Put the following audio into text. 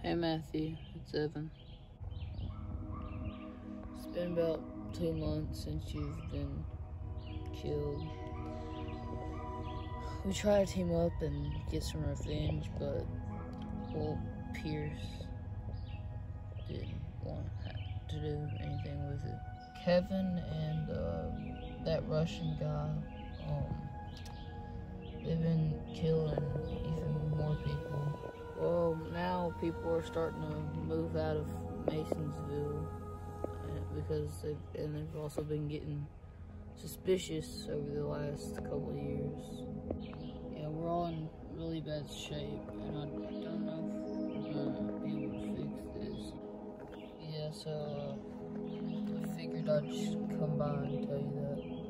Hey Matthew, it's Evan. It's been about 2 months since you've been killed. We tried to team up and get some revenge, but old Pierce didn't want to do anything with it. Kevin and that Russian guy, they've been killing even more people. Well, now people are starting to move out of Masonsville because they've also been getting suspicious over the last couple of years. Yeah, we're all in really bad shape, and I don't know if we're gonna be able to fix this. Yeah, so I figured I'd just come by and tell you that.